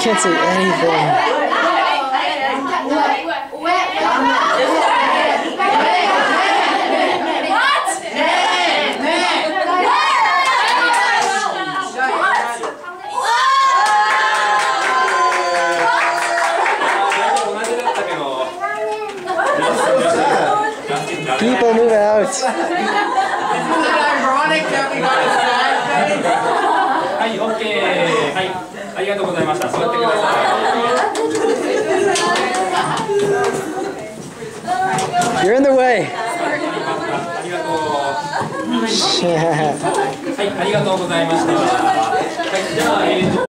can't see anything. People move out. Isn't it ironic that we got a sad day? はい、OK。はい、ありがとうございました。座ってください。 You're in the way. ありがとう。はい、ありがとうございました。はい、じゃあ、